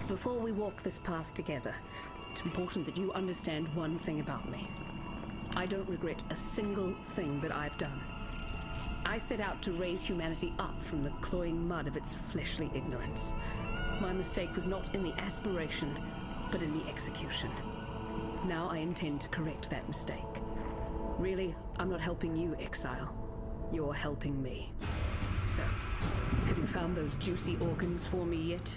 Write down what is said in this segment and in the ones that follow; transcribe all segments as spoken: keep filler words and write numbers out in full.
Before we walk this path together, it's important that you understand one thing about me. I don't regret a single thing that I've done. I set out to raise humanity up from the cloying mud of its fleshly ignorance. My mistake was not in the aspiration, but in the execution. Now I intend to correct that mistake. Really, I'm not helping you, Exile. You're helping me. So, have you found those juicy organs for me yet?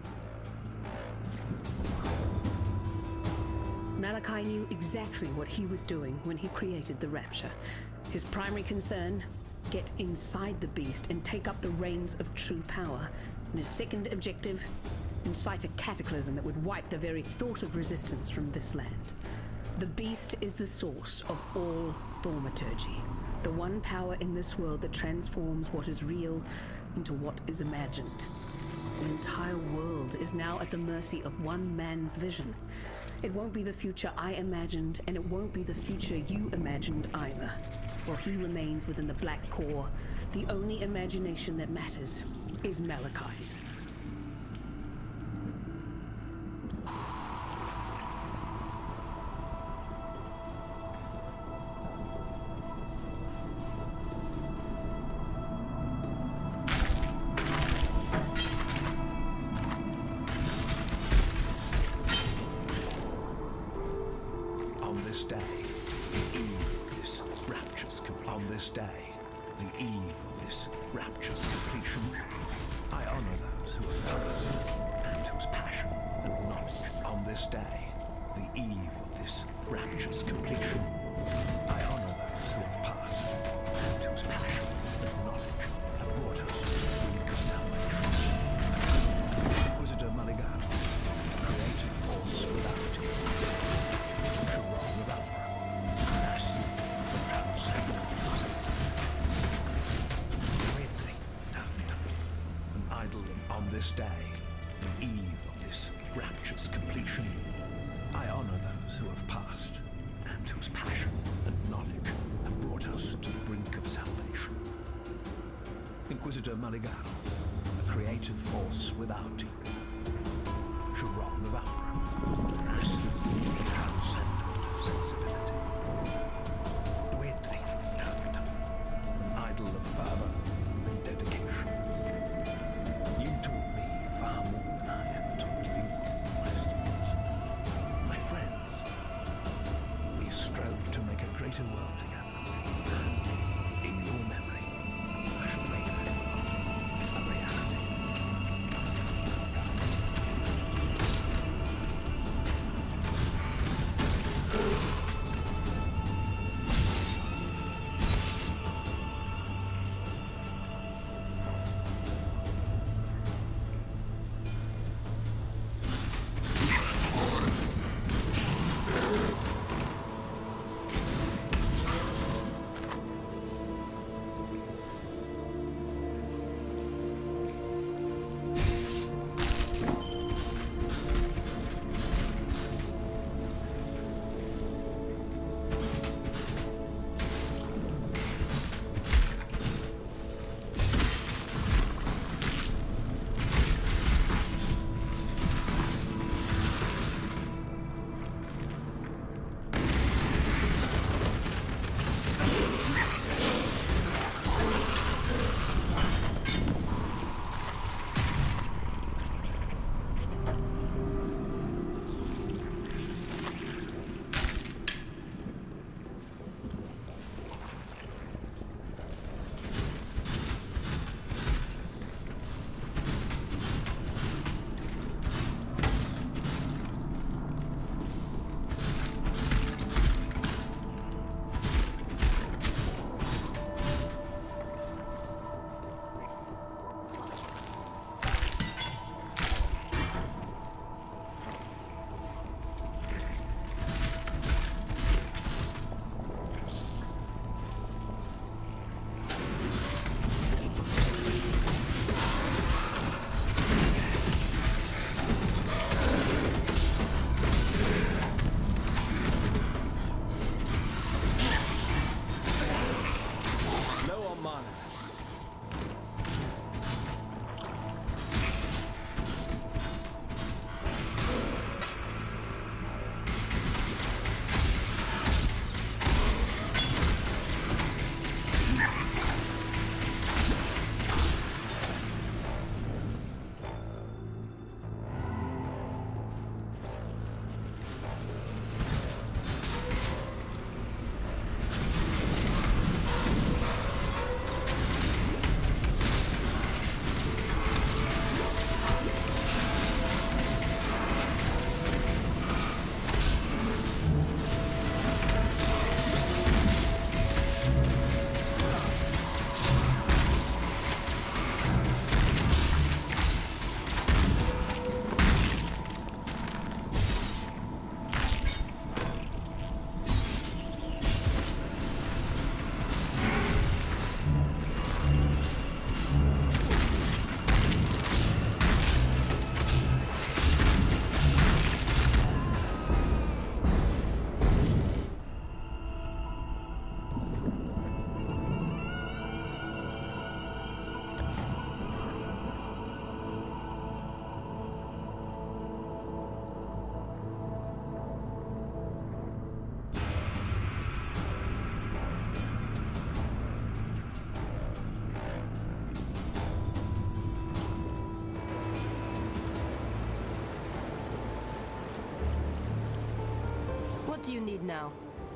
Malachi knew exactly what he was doing when he created the Rapture. His primary concern, get inside the beast and take up the reins of true power. And his second objective, incite a cataclysm that would wipe the very thought of resistance from this land. The beast is the source of all thaumaturgy, the one power in this world that transforms what is real into what is imagined. The entire world is now at the mercy of one man's vision. It won't be the future I imagined, and it won't be the future you imagined either. While he remains within the Black Core, the only imagination that matters is Malachi's. A creative force without equal. Chiron of Ambra, an absolutely transcendent sensibility. Dwydri Tacta, an idol of fervor and dedication. You taught me far more than I ever taught you, my students. My friends, we strove to make a greater world together, and in your memory, I shall make that world a reality. do you need now?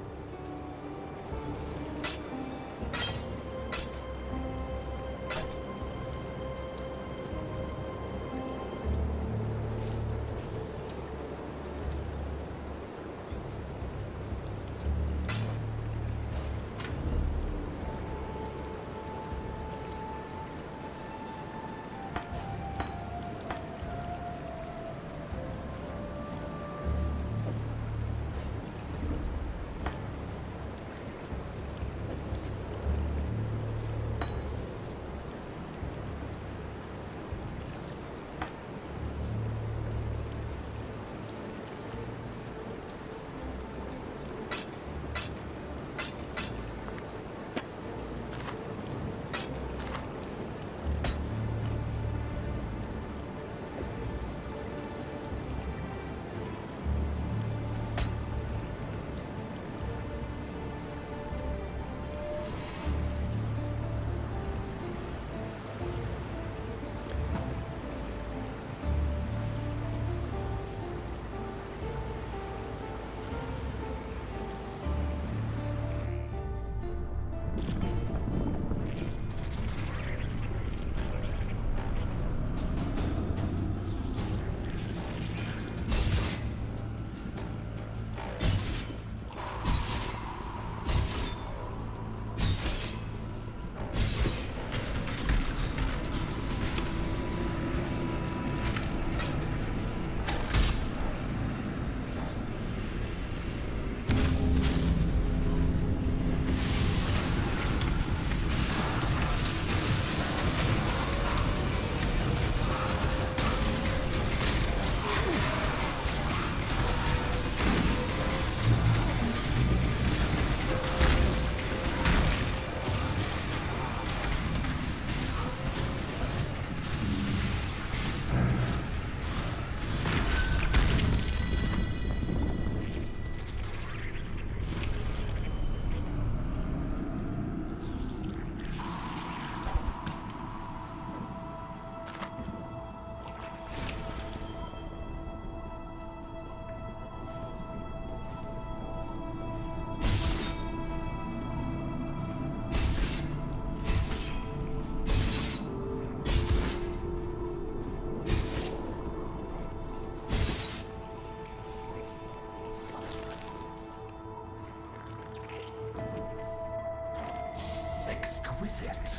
Exquisite.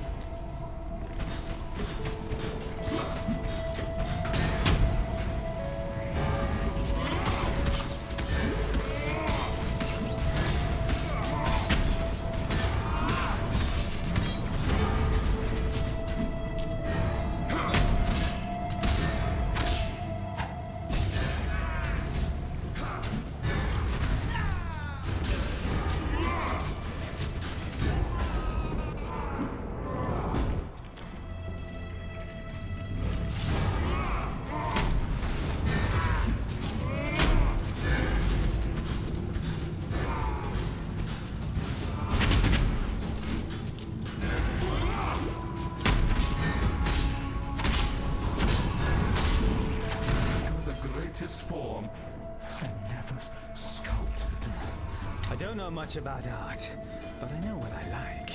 Form I never sculpted. I don't know much about art, but I know what I like.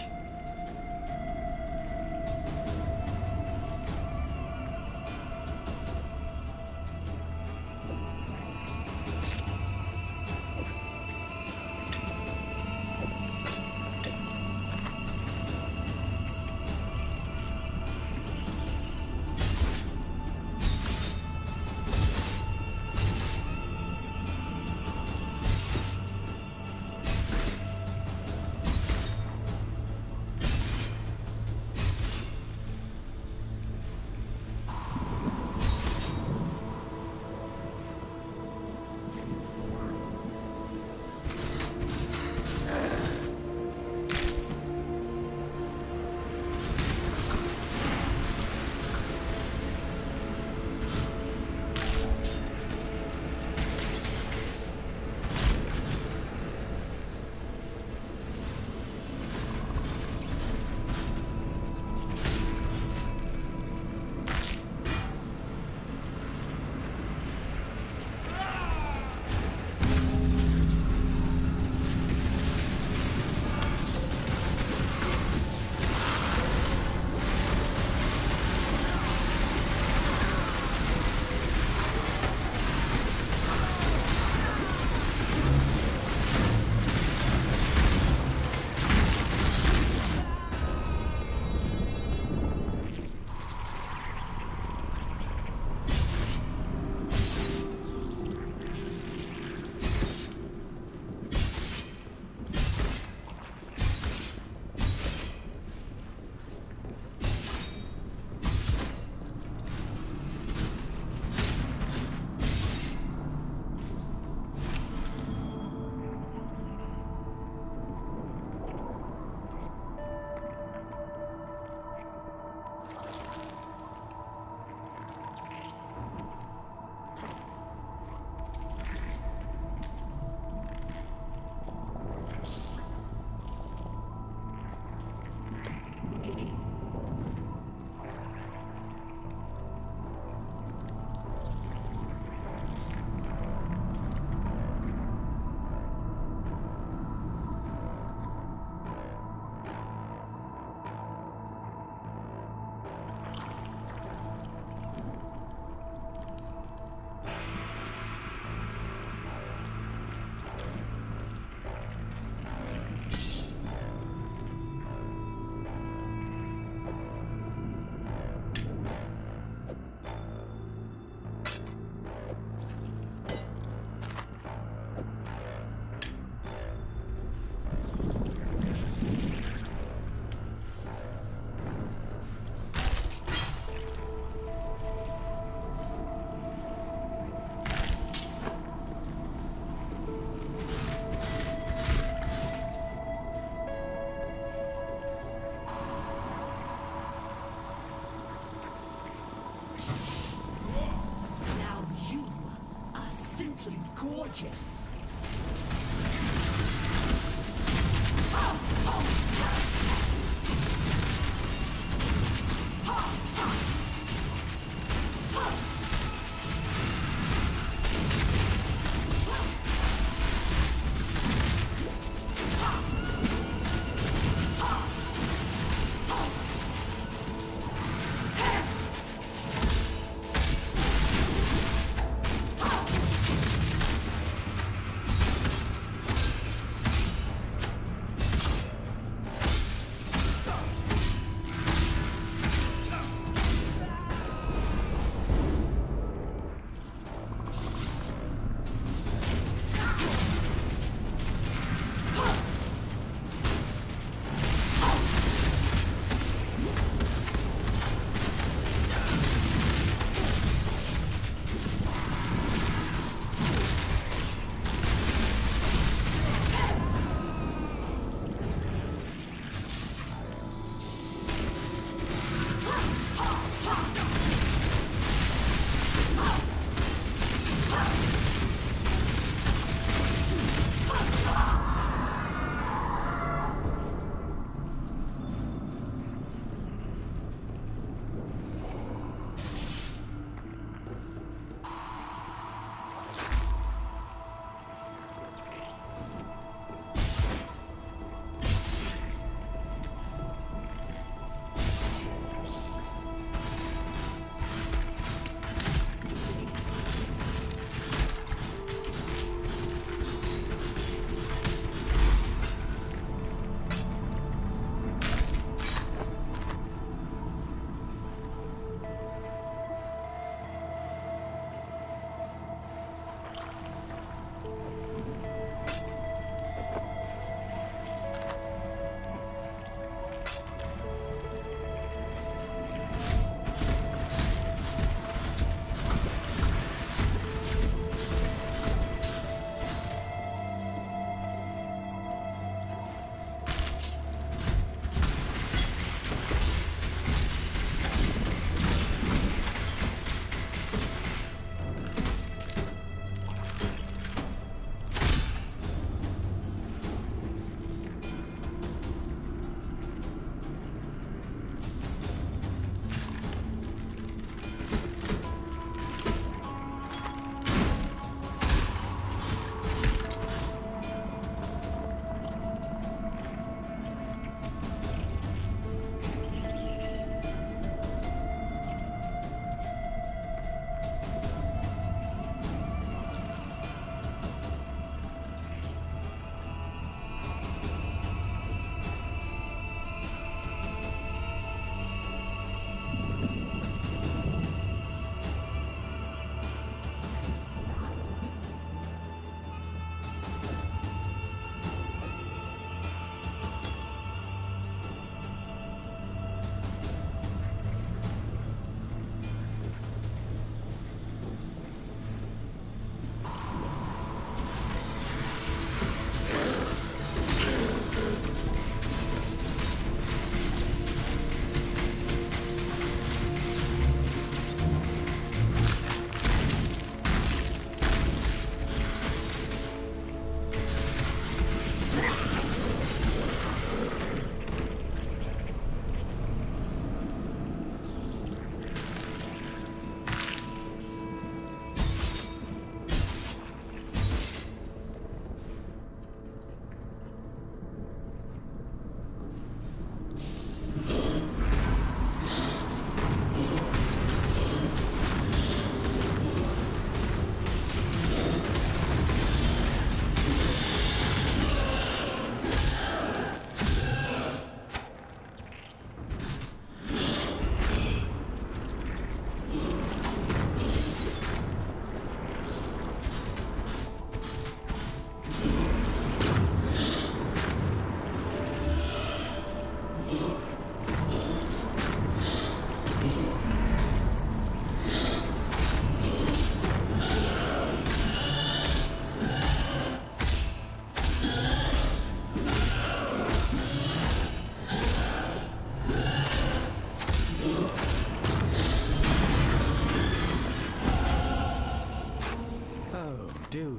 gorgeous.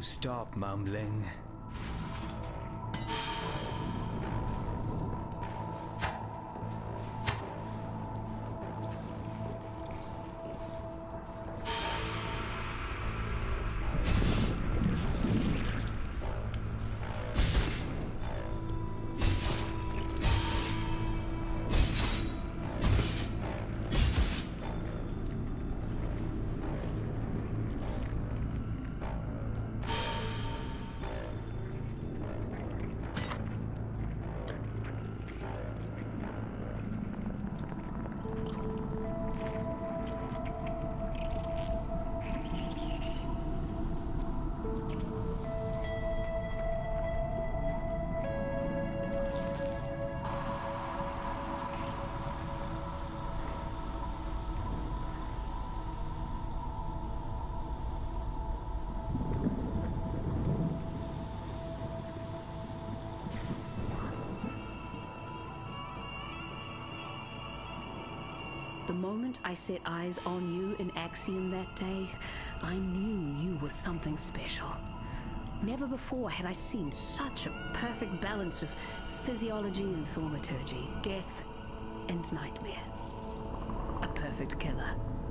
stop mumbling. The moment I set eyes on you in Axiom that day, I knew you were something special. Never before had I seen such a perfect balance of physiology and thaumaturgy, death and nightmare. A perfect killer.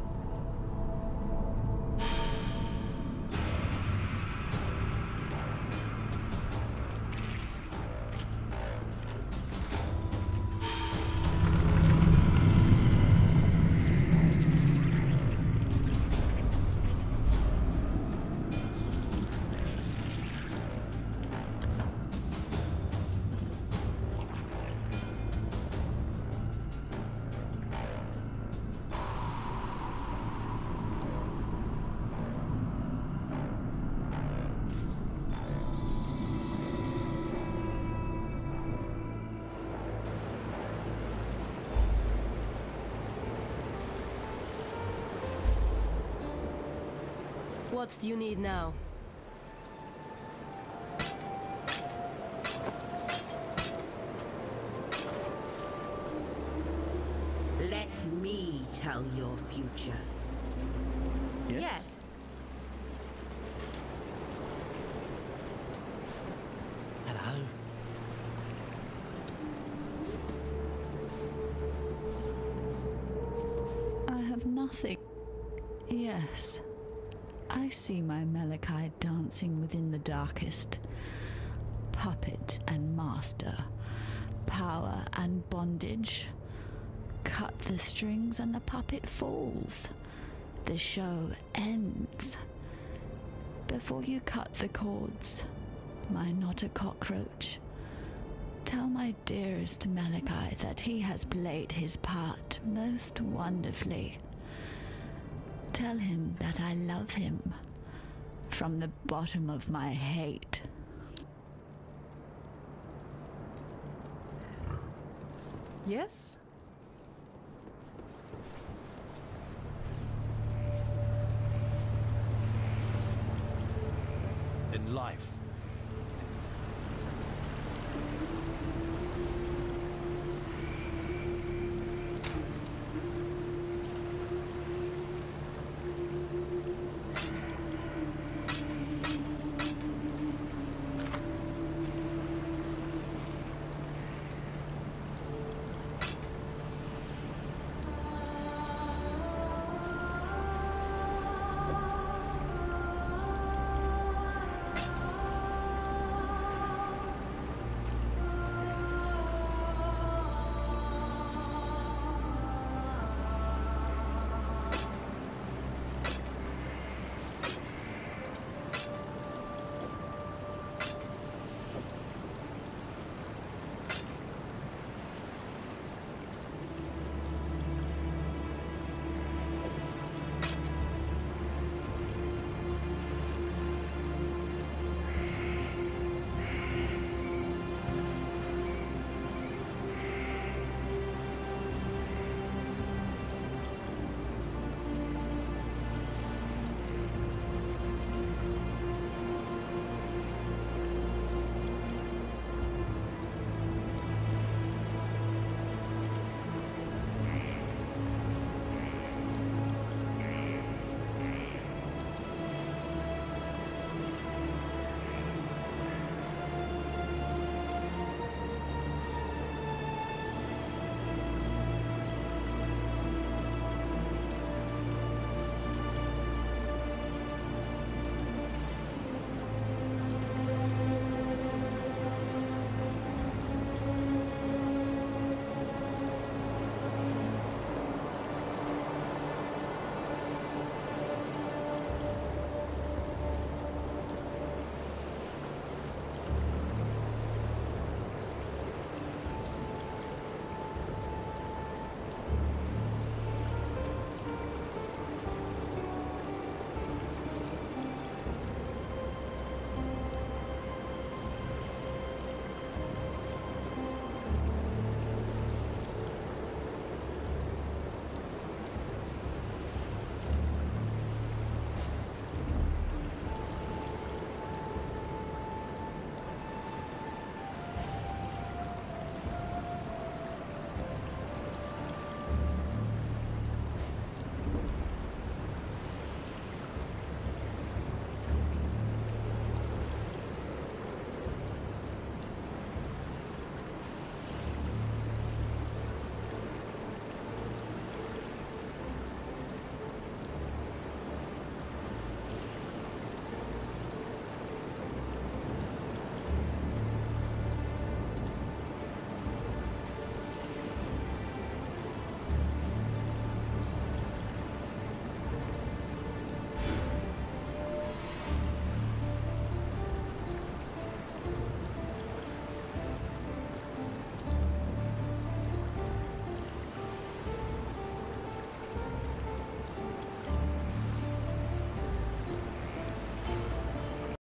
What do you need now? Let me tell your future. Yes. yes. Hello. I have nothing. Yes. I see my Malachi dancing within the darkest. Puppet and master. Power and bondage. Cut the strings and the puppet falls. The show ends. Before you cut the cords, my not a cockroach, tell my dearest Malachi that he has played his part most wonderfully. Tell him that I love him from the bottom of my hate. Yes? In life,